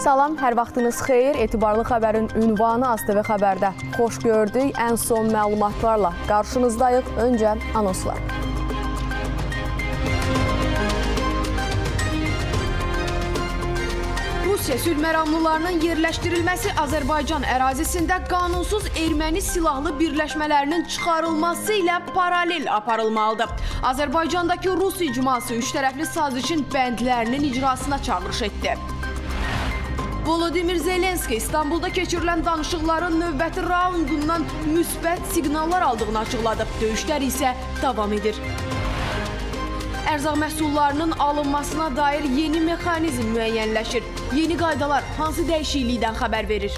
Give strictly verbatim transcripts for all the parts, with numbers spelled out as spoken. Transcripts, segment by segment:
Salam, hər vaxtınız xeyir. Etibarlı xəbərin ünvanı A S T V xəbərdə. Xoş gördük, ən son məlumatlarla qarşınızdayıq. Öncə anonslar. Rusiya sülhməramlılarının yerləşdirilməsi Azərbaycan ərazisində qanunsuz erməni silahlı birləşmələrinin çıxarılması ilə paralel aparılmalıdır. Azərbaycandakı Rus icması üç tərəfli sazişin bəndlərinin icrasına çağırış etdi. Volodimir Zelenski İstanbulda keçirilən danışıqların növbəti raundundan müsbət siqnallar aldığını açıqladı. Döyüşlər isə davam edir. Ərzaq məhsullarının alınmasına dair yeni mexanizm müəyyənləşir. Yeni qaydalar hansı dəyişiklikdən xəbər verir?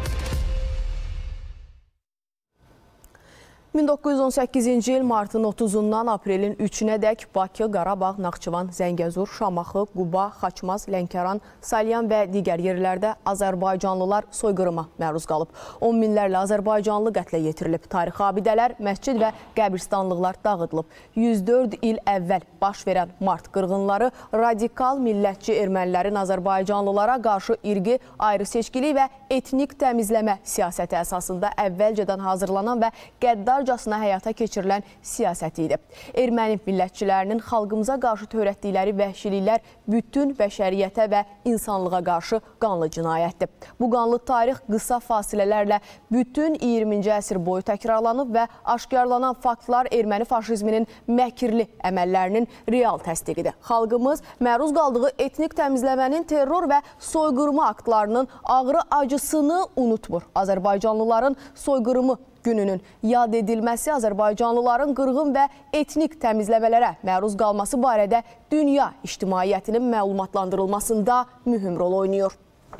min doqquz yüz on səkkizinci il martın otuzundan aprelin üçünə dək Bakı, Qarabağ, Naxçıvan, Zəngəzur, Şamaxı, Quba, Xaçmaz, Lənkəran, Salyan və digər yerlərdə Azərbaycanlılar soyqırıma məruz qalıb. on minlərlə Azərbaycanlı qətlə yetirilib. Tarixi abidələr, məscid və qəbirstanlıqlar dağıdılıb. yüz dörd il əvvəl baş verən mart qırğınları radikal millətçi ermənilərin Azərbaycanlılara qarşı irqi, ayrı seçkili və etnik təmizləmə siyasəti əsasında əvvəlcədən hazırlanan və qəddar həyata keçirilən siyasəti idi. Erməni millətçilərinin xalqımıza qarşı törətdikləri vəhşiliklər bütün bəşəriyyətə və insanlığa qarşı qanlı cinayətdir. Bu qanlı tarix qısa fasilələrlə bütün iyirminci əsr boyu təkrarlanıb və aşkarlanan faktlar erməni faşizminin məkirli əməllərinin real təsdiqidir. Xalqımız məruz qaldığı etnik təmizləmənin terror və soyqırma aktlarının ağrı acısını unutmur. Azərbaycanlıların soyqırımı gününün yad edilməsi Azərbaycanlıların qırğın və etnik təmizləmələrə məruz qalması barədə dünya ictimaiyyətinin məlumatlandırılmasında mühüm rol oynayır.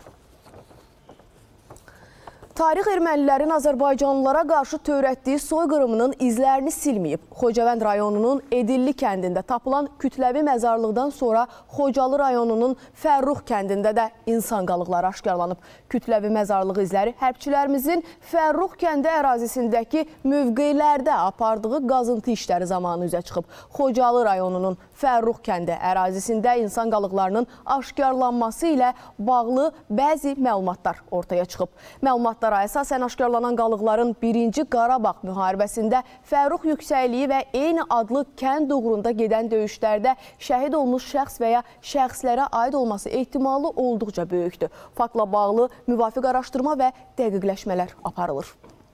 Tarix ermənilərin Azərbaycanlılara qarşı törətdiyi soyqırımının izlərini silməyib. Xocavənd rayonunun Edilli kəndində tapılan kütləvi məzarlıqdan sonra Xocalı rayonunun Fərrux kəndində də insan qalıqları aşkarlanıb. Kütləvi məzarlıq izləri hərbçilərimizin Fərrux kəndi ərazisindəki mövqelərdə apardığı qazıntı işləri zamanı üzə çıxıb. Xocalı rayonunun Fərrux kəndi ərazisində insan qalıqlarının aşkarlanması ilə bağlı bəzi məlumatlar ortaya çıxıb. Məlumatlar əsasən aşkarlanan qalıqların birinci Qarabağ müharibəsində Fərrux yüksəkliyi və eyni adlı kənd uğrunda gedən döyüşlərdə şəhid olmuş şəxs və ya şəxslərə aid olması ehtimalı olduqca böyükdür. Faktla bağlı müvafiq araşdırma və dəqiqləşmələr aparılır.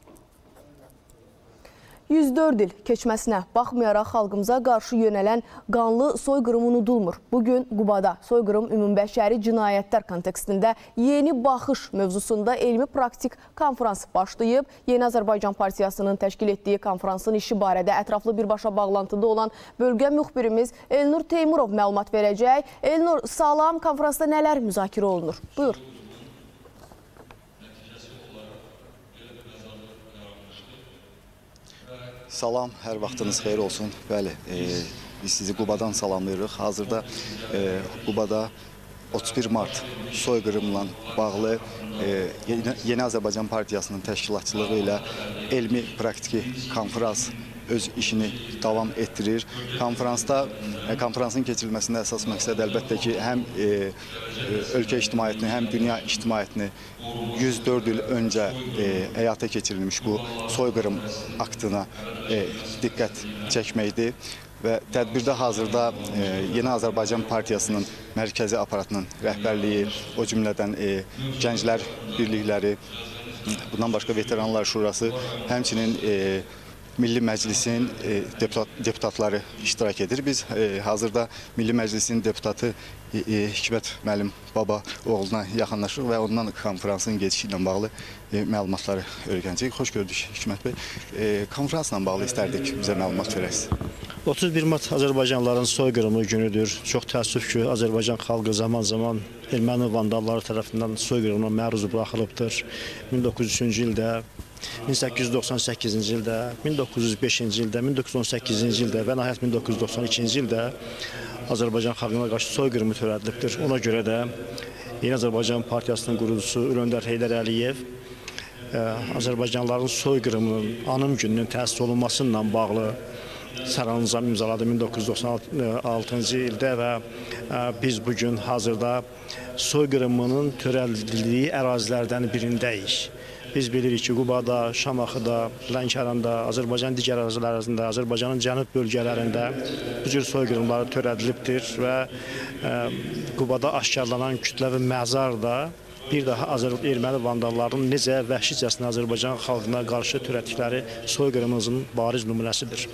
yüz dörd il keçməsinə baxmayaraq xalqımıza qarşı yönələn qanlı soyqırım unudulmur. Bugün Qubada soyqırım ümumbəşəri cinayətlər kontekstində yeni baxış mövzusunda elmi praktik konferans başlayıb. Yeni Azərbaycan Partiyasının təşkil etdiyi konferansın işi barədə ətraflı birbaşa bağlantıda olan bölgə müxbirimiz Elnur Teymurov məlumat verəcək. Elnur, salam, konferansda nələr müzakirə olunur? Buyur. Salam, hər vaxtınız xeyir olsun. Bəli, e, biz sizi Qubadan salamlayırıq. Hazırda e, Qubada otuz bir mart soyqırımla bağlı e, Yeni, Yeni Azərbaycan Partiyasının təşkilatçılığı ilə elmi praktiki konferans öz işini davam etdirir. Konferansda, e, konferansın keçirilməsində əsas məqsəd əlbəttə ki, həm e, e, ölkə ictimaiyyətini, həm dünya ictimaiyyətini yüz dörd il öncə e, həyata keçirilmiş bu soyqırım aktına e, diqqət çəkməkdir. Və tədbirdə hazırda e, Yeni Azərbaycan Partiyasının mərkəzi aparatının rəhbərliyi, o cümlədən e, gənclər birlikləri, bundan başqa veteranlar şurası, həmçinin e, Milli Məclisin e, deputat, deputatları iştirak edir. Biz e, hazırda Milli Məclisin deputatı e, e, Hikmət müəllim baba oğluna yaxınlaşırıq və ondan konferansın gedişi ilə bağlı e, məlumatları öyrənəcəyik. Xoş gördük Hikmət bəy. E, konferansla bağlı istərdik bizə məlumat verəsiniz. otuz bir mart Azərbaycanlıların soyqırımı günüdür. Çox təəssüf ki, Azərbaycan xalqı zaman-zaman erməni vandalları tərəfindən soyqırımına məruz buraxılıbdır. min doqquz yüz üçüncü ildə, min səkkiz yüz doxsan səkkizinci ildə, min doqquz yüz beşinci ildə, min doqquz yüz on səkkizinci ildə və nəhayət min doqquz yüz doxsan ikinci ildə Azərbaycan xalqına qarşı soyqırımı törədilibdir. Ona görə də Yeni Azərbaycan Partiyasının qurucusu Ulu Öndər Heydər Əliyev Azərbaycanlıların soyqırımının anım gününün təsis olunması ilə bağlı sərəncam imzaladı min doqquz yüz doxsan altıncı ildə və biz bugün hazırda soyqırımının törədildiyi ərazilərdən birindəyik. Biz bilirik ki, Qubada, Şamaxıda, Lənkəranda, Azərbaycan digər ərazilərində, Azərbaycanın cənub bölgələrində bu cür soyqırımları törədilibdir və Qubada aşkarlanan kütləvi məzar da bir daha erməni vandallarının necə vəhşicəsinə Azərbaycan xalqına qarşı törətdikləri soyqırımımızın bariz nümunəsidir.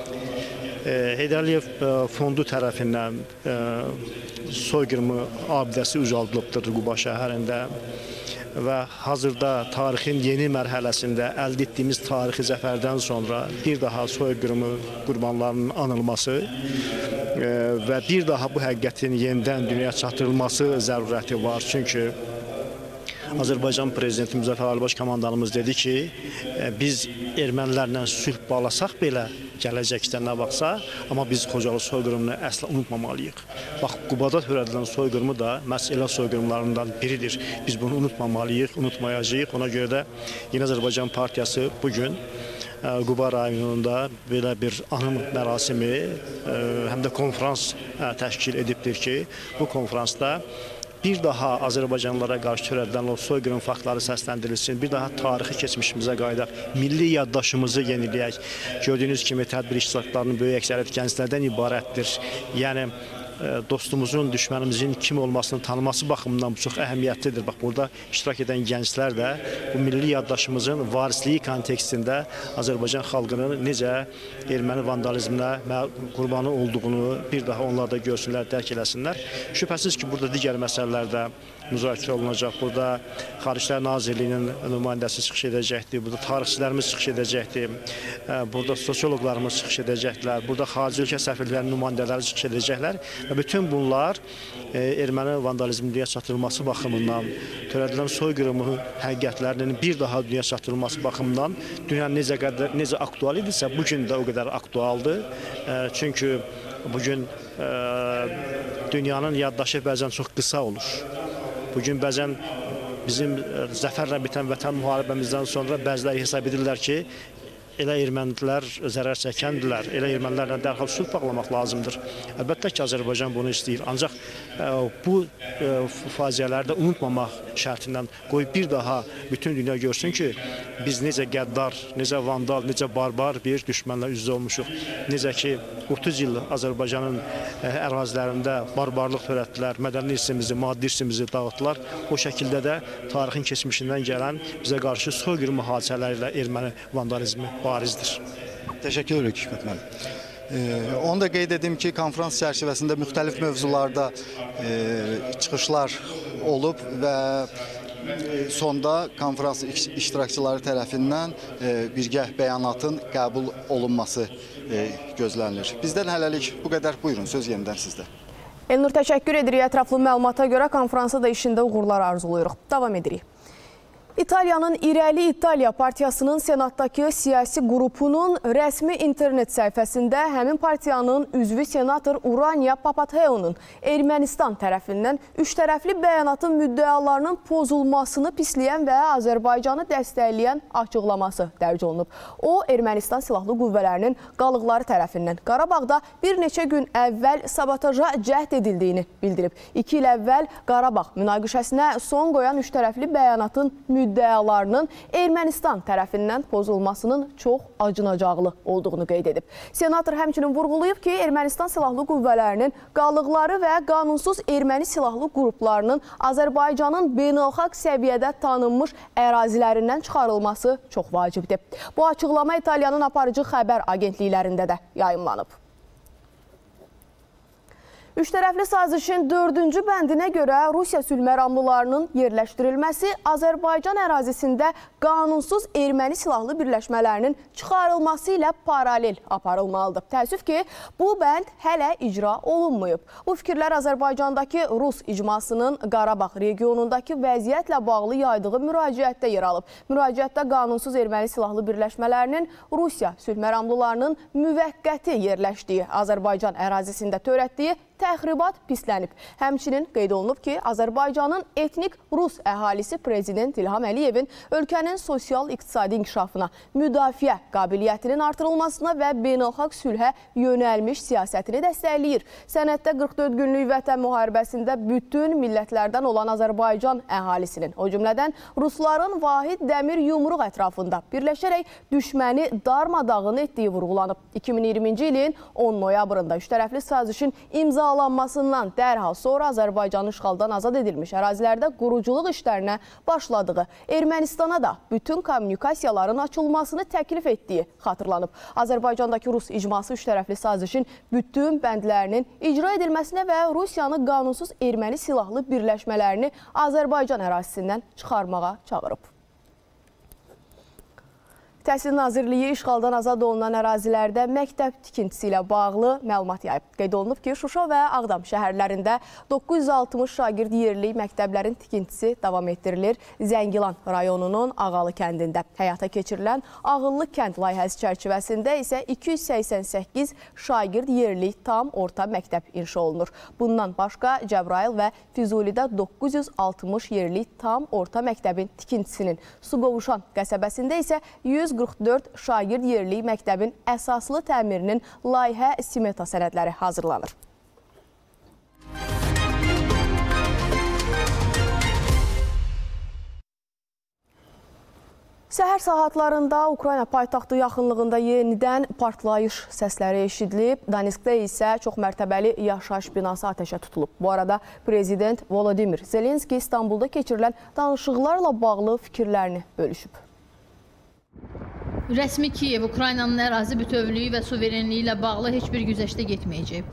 Heydər Əliyev fondu tərəfindən soyqırımı abidəsi ucaldılıbdır Quba şəhərində və hazırda tarixin yeni mərhələsində əldə etdiyimiz tarixi zəfərdən sonra bir daha soyqırımı qurbanlarının anılması və bir daha bu həqiqətin yenidən dünyaya çatdırılması zərurəti var. Çünki Azərbaycan Prezidenti Müzəffər Alibaş komandanımız dedi ki, biz ermənilərlə sülh bağlasaq belə gələcəkdə nə baxsa, amma biz Xocalı soyqırımını əsla unutmamalıyıq. Bax, Qubada törədilən soyqırımı da məhz elə soyqırımlarından biridir. Biz bunu unutmamalıyıq, unutmayacağıq. Ona görə də Yeni Azərbaycan Partiyası bugün Quba rayonunda belə bir anım mərasimi, həm də konferans təşkil edibdir ki, bu konferansda bir daha Azərbaycanlılara qarşı törədilən o soyqırım faktları səsləndirilsin, bir daha tarixi keçmişimizə qayıdaq, milli yaddaşımızı yeniləyək. Gördüyünüz kimi tədbir iştiraklarının böyük əksəriyyət gənclərdən ibarətdir. Yəni, dostumuzun, düşmənimizin kim olmasını tanıması baxımından bu çox əhəmiyyətlidir. Bax, burada iştirak edən gənclər də bu milli yaddaşımızın varisliyi kontekstində Azərbaycan xalqının necə erməni vandalizminə qurbanı olduğunu bir daha onlar da görsünlər, dərk eləsinlər. Şübhəsiz ki, burada digər məsələlər də müzakirə olunacaq. Burada Xariclər Nazirliyinin nümayəndəsi çıxış edəcəkdir, burada tarixçilərimiz çıxış edəcəkdir, burada sosioloqlarımız çıxış edəcəklər, burada xarici ölkə səfirlərinin nümayəndələri çıxış edəcəklər. Və bütün bunlar erməni vandalizmin dünya çatdırılması baxımından, törədilən soyqırımı həqiqətlərinin bir daha dünya çatdırılması baxımından dünya necə, qədər, necə aktual idisə, bugün də o qədər aktualdır. Çünki bugün dünyanın yaddaşı bəzən çox qısa olur. Bugün bəzən bizim zəfərlə bitən vətən müharibəmizdən sonra bəziləri hesab edirlər ki, elə ermənilər zərər çəkəndilər, elə ermənilərlə dərhal sülh bağlamaq lazımdır. Əlbəttə ki, Azərbaycan bunu istəyir. Ancaq bu faciələrdə unutmamaq şərtindən qoyub bir daha bütün dünya görsün ki, biz necə qəddar, necə vandal, necə barbar bir düşmənlə üz-üzə olmuşuq. Necə ki, otuz il Azərbaycanın ərazilərində barbarlıq törətdilər, mədəni irsimizi, maddi irsimizi dağıtdılar. O şəkildə də tarixin keçmişindən gələn bizə qarşı soyqırımı hadisələri ilə erməni vandalizmi barizdir. Təşəkkür edirik Hikmət müəllim. Ee, onu da qeyd edim ki, konferans çərçivəsində müxtəlif mövzularda e, çıxışlar olub və sonda konferans iştirakçıları tərəfindən e, birgə bəyanatın qəbul olunması e, gözlənilir. Bizdən hələlik bu qədər. Buyurun, söz yenidən sizdə. Elnur, təşəkkür edirik. Ətraflı məlumata görə konferansa da işində uğurlar arzuluyuruq. Davam edirik. İtaliyanın İrəli İtaliya Partiyasının Senatdakı siyasi qrupunun rəsmi internet səhifəsində həmin partiyanın üzvü senator Urania Papatheo'nun Ermənistan tərəfindən üç tərəfli bəyanatın müddəalarının pozulmasını pisləyən və Azərbaycanı dəstəkləyən açıqlaması dərc olunub. O, Ermənistan Silahlı Qüvvələrinin qalıqları tərəfindən Qarabağda bir neçə gün əvvəl sabotaja cəhd edildiyini bildirib. İki il əvvəl Qarabağ münaqişəsinə son qoyan üç tərəfli bəyanatın müddəalarının Ermənistan tərəfindən pozulmasının çox acınacaqlı olduğunu qeyd edib. Senator həmçinin vurğulayıb ki, Ermənistan Silahlı Qüvvələrinin qalıqları və qanunsuz erməni silahlı qruplarının Azərbaycanın beynəlxalq səviyyədə tanınmış ərazilərindən çıxarılması çox vacibdir. Bu açıqlama İtaliyanın aparıcı xəbər agentliklərində də yayımlanıb. Üç tərəfli sazişin dördüncü bəndinə görə Rusiya sülhməramlılarının yerləşdirilməsi Azərbaycan ərazisində qanunsuz erməni silahlı birləşmələrinin çıxarılması ilə paralel aparılmalıdır. Təəssüf ki, bu bənd hələ icra olunmayıb. Bu fikirlər Azərbaycandakı Rus icmasının Qarabağ regionundakı vəziyyətlə bağlı yaydığı müraciətdə yer alıb. Müraciətdə qanunsuz erməni silahlı birləşmələrinin Rusiya sülhməramlılarının müvəqqəti yerləşdiyi Azərbaycan ərazisində törətdiyi təxribat pislənib. Həmçinin qeyd olunub ki, Azərbaycanın etnik Rus əhalisi Prezident İlham Əliyevin ölkənin sosial-iqtisadi inkişafına, müdafiə qabiliyyətinin artırılmasına və beynəlxalq sülhə yönəlmiş siyasətini dəstəkləyir. Sənəddə qırx dörd günlük vətən müharibəsində bütün millətlərdən olan Azərbaycan əhalisinin, o cümlədən Rusların vahid dəmir yumruq ətrafında birləşərək düşməni darmadağın etdiyi vurğulanıb. iki min iyirminci ilin on noyabrında üç tərəfli sazişin imzalanmasından dərhal sonra Azərbaycanın işğaldan azad edilmiş ərazilərdə quruculuq işlərinə başladığı, Ermənistana da bütün kommunikasiyaların açılmasını təklif etdiyi xatırlanıb. Azərbaycandakı Rus icması üç tərəfli sazişin bütün bəndlərinin icra edilməsinə və Rusiyanı qanunsuz erməni silahlı birləşmələrini Azərbaycan ərazisindən çıxarmağa çağırıb. Təhsil Nazirliyi işğaldan azad olunan ərazilərdə məktəb tikintisi ilə bağlı məlumat yayıb. Qeyd olunub ki, Şuşa və Ağdam şəhərlərində doqquz yüz altmış şagird yerli məktəblərin tikintisi davam etdirilir. Zəngilan rayonunun Ağalı kəndində həyata keçirilən Ağıllı kənd layihəsi çərçivəsində isə iki yüz səksən səkkiz şagird yerli tam orta məktəb inşa olunur. Bundan başqa Cəbrayıl və Füzulidə doqquz yüz altmış yerli tam orta məktəbin tikintisinin, Suqovuşan qəsəbəsində isə yüz qırx dörd şagird yerli məktəbin əsaslı təmirinin layihə simeta sənədləri hazırlanır. Səhər saatlarında Ukrayna paytaxtı yaxınlığında yenidən partlayış səsləri eşidilib. Donetskdə isə çox mərtəbəli yaşayış binası atəşə tutulub. Bu arada Prezident Volodimir Zelenski İstanbulda keçirilən danışıqlarla bağlı fikirlərini bölüşüb. Rəsmi Kiyev Ukraynanın ərazi bütövlüyü və suverenliyi ilə bağlı heç bir güzəştə getməyəcək.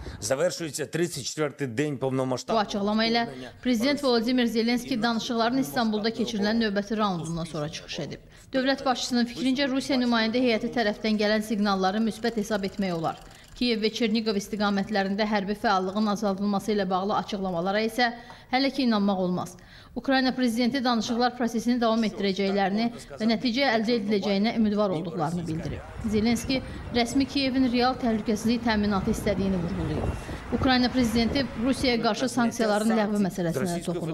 Bu açıqlama ilə Prezident Volodimir Zelenski danışıqların İstanbulda keçirilən növbəti raundundan sonra çıxış edib. Dövlət başçısının fikrincə Rusiya nümayəndə heyəti tərəfdən gələn siqnalları müsbət hesab etmək olar. Kiyev və Çerniqov istiqamətlərində hərbi fəallığın azaldılması ilə bağlı açıqlamalara isə hələ ki inanmaq olmaz. Ukrayna prezidenti danışıqlar prosesini davam etdirəcəklərini və nəticə əldə ediləcəyinə ümidvar olduqlarını bildirib. Zelenski rəsmi Kiyevin real təhlükəsizlik təminatı istədiyini vurğulayıb. Ukrayna prezidenti Rusiyaya qarşı sanksiyaların ləğvi məsələsinə toxunub.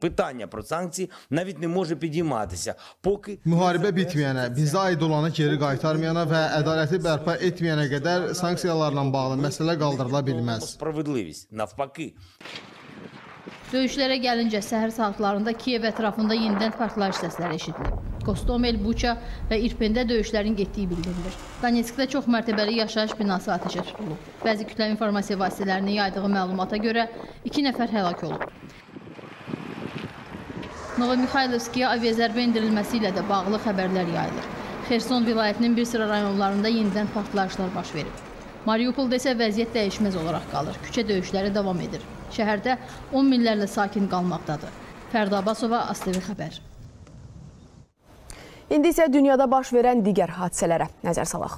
Müharibə bitməyənə, bizə aid olanı geri qaytarmayana və ədaləti bərpa etməyənə qədər sanksiyalarla bağlı məsələ qaldırıla bilməz. Döyüşlərə gəlincə, səhər saatlarında Kiyev ətrafında yenidən partlayış səsləri eşidilib. Kostomel, Buça və İrpində döyüşlərin getdiyi bildirilir. Donetskdə çox mərtəbəli yaşayış binası atəşə tutulub. Bəzi kütləvi informasiya vasitələrinin yaydığı məlumata görə iki nəfər həlak olub. Novomixaylovskiyə aviazərbə endirilməsi ilə də bağlı xəbərlər yayılır. Xerson vilayətinin bir sıra rayonlarında yenidən partlayışlar baş verib. Mariupolda isə vəziyyət dəyişməz olaraq qalır. Küçə döyüşləri davam edir. Şəhərdə on minlərlə sakin qalmaqdadır. Fərda Abbasova, A S T V xəbər. İndi isə dünyada baş verən digər hadisələrə nəzər salaq.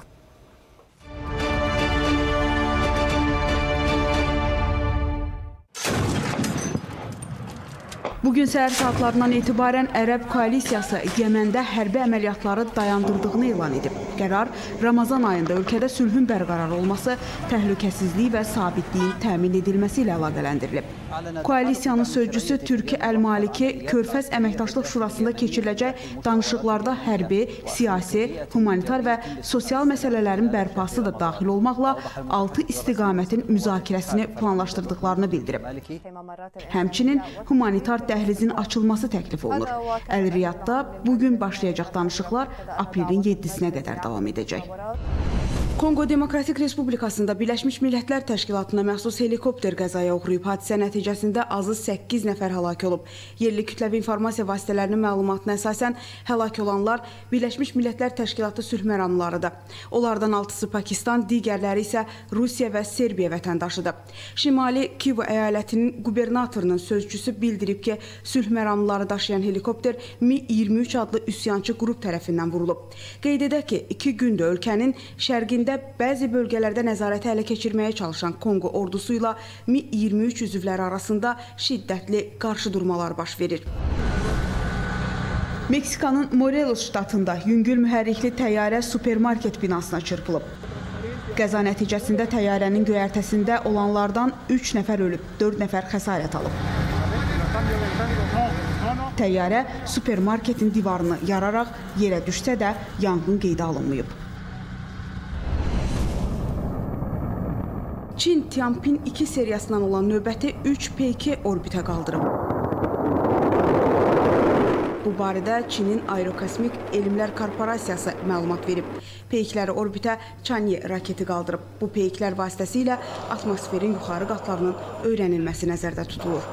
Bugün səhər saatlarından etibarən Ərəb koalisiyası Yəməndə hərbi əməliyyatları dayandırdığını elan edib. Qərar Ramazan ayında ölkədə sülhün bərqərar olması, təhlükəsizlik və sabitliyin təmin edilməsi ilə əlaqələndirilib. Koalisiyanın sözcüsü Türki Əl-Maliki Körfəz Əməkdaşlıq Şurasında keçiriləcək danışıqlarda hərbi, siyasi, humanitar və sosial məsələlərin bərpası da daxil olmaqla altı istiqamətin müzakirəsini planlaşdırdıqlarını bildirib. Həmçinin humanitar dəhlizin açılması təklif olunur. Əl-Riyadda bugün başlayacaq danışıqlar aprelin yeddisinə qədər davam edəcək. Kongo Demokratik Respublikasında Birləşmiş Millətlər Təşkilatına məxsus helikopter qəzaya uğrayıb. Hadisə nəticəsində azı səkkiz nəfər həlak olub. Yerli kütləvi informasiya vasitələrinin məlumatına əsasən həlak olanlar Birləşmiş Millətlər Təşkilatı sülh məramlarıdır. Onlardan altısı Pakistan, digərləri isə Rusiya və Serbiya vətəndaşıdır. Şimali Kivu əyalətinin qubernatorunun sözcüsü bildirib ki, sülh məramları daşıyan helikopter Mi iyirmi üç adlı üsyançı qrup tərəfindən vurulub. Qeyd edək ki, iki gündür ölkənin şərqində bəzi bölgələrdə nəzarəti ələ keçirməyə çalışan Kongo ordusu ilə Mi iyirmi üç üzvləri arasında şiddətli qarşıdurmalar baş verir. Meksikanın Morelos ştatında yüngül mühərrikli təyyarə supermarket binasına çırpılıb. Qəza nəticəsində təyyarənin göyərtəsində olanlardan üç nəfər ölüb, dörd nəfər xəsarət alıb. Təyyarə supermarketin divarını yararaq yerə düşsə də yanğın qeydə alınmayıb. Çin Tianpin iki seriyasından olan növbəti üç P iki orbitə qaldırıb. Bu barədə Çinin Aerokosmik Elmlər Korporasiyası məlumat verib. Peykləri orbitə Chang'e raketi qaldırıb. Bu peyklər vasitəsilə atmosferin yuxarı qatlarının öyrənilməsi nəzərdə tutulur.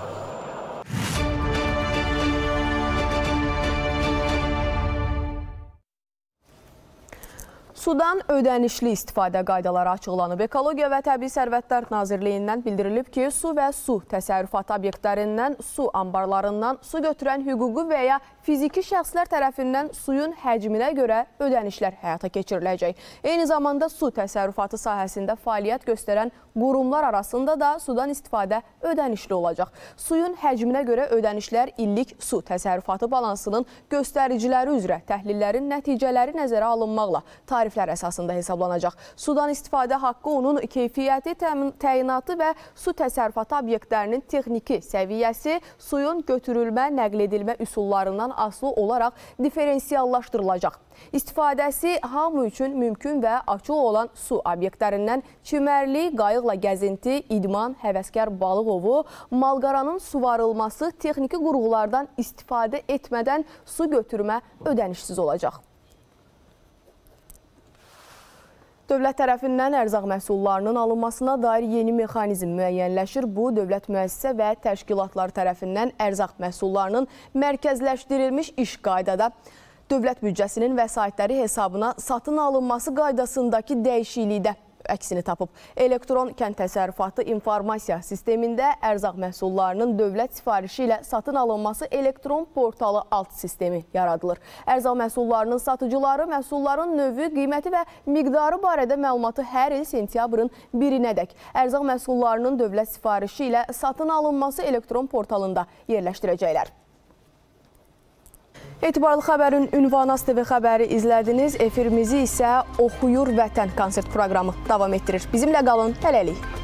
Sudan ödənişli istifadə qaydaları açıqlanıb. Ekologiya və Təbii Sərvətlər Nazirliyindən bildirilib ki, su və su təsərrüfatı obyektlərindən, su anbarlarından su götürən hüquqi və ya fiziki şəxslər tərəfindən suyun həcminə görə ödənişlər həyata keçiriləcək. Eyni zamanda su təsərrüfatı sahəsində fəaliyyət göstərən qurumlar arasında da sudan istifadə ödənişli olacaq. Suyun həcminə görə ödənişlər illik su təsərrüfatı balansının göstəriciləri üzrə təhlillərin nəticələri nəzərə alınmaqla tariflər əsasında hesablanacaq. Sudan istifadə haqqı onun keyfiyyəti, təyinatı və su təsərrüfatı obyektlərinin texniki səviyyəsi, suyun götürülmə, nəql edilmə üsullarından asılı olaraq diferensiyallaşdırılacaq. İstifadəsi hamı üçün mümkün və açıq olan su obyektlərindən çimərlik, qayıqla gəzinti, idman, həvəskar balıq ovu, malqaranın suvarılması, texniki qurğulardan istifadə etmədən su götürmə ödənişsiz olacaq. Dövlət tərəfindən ərzaq məhsullarının alınmasına dair yeni mexanizm müəyyənləşir. Bu, dövlət müəssisə və təşkilatları tərəfindən ərzaq məhsullarının mərkəzləşdirilmiş iş qaydada dövlət büdcəsinin vəsaitləri hesabına satın alınması qaydasındakı dəyişiklikdə əksini tapıb. Elektron kənd təsərrüfatı informasiya sistemində ərzaq məhsullarının dövlət sifarişi ilə satın alınması elektron portalı alt sistemi yaradılır. Ərzaq məhsullarının satıcıları məhsulların növü, qiyməti və miqdarı barədə məlumatı hər il sentyabrın birinədək ərzaq məhsullarının dövlət sifarişi ilə satın alınması elektron portalında yerləşdirəcəklər. Etibarlı xəbərin ünvanı A S T V xəbəri izlədiniz. Efirimizi isə Oxuyur Vətən konsert proqramı davam etdirir. Bizimlə qalın, hələlik.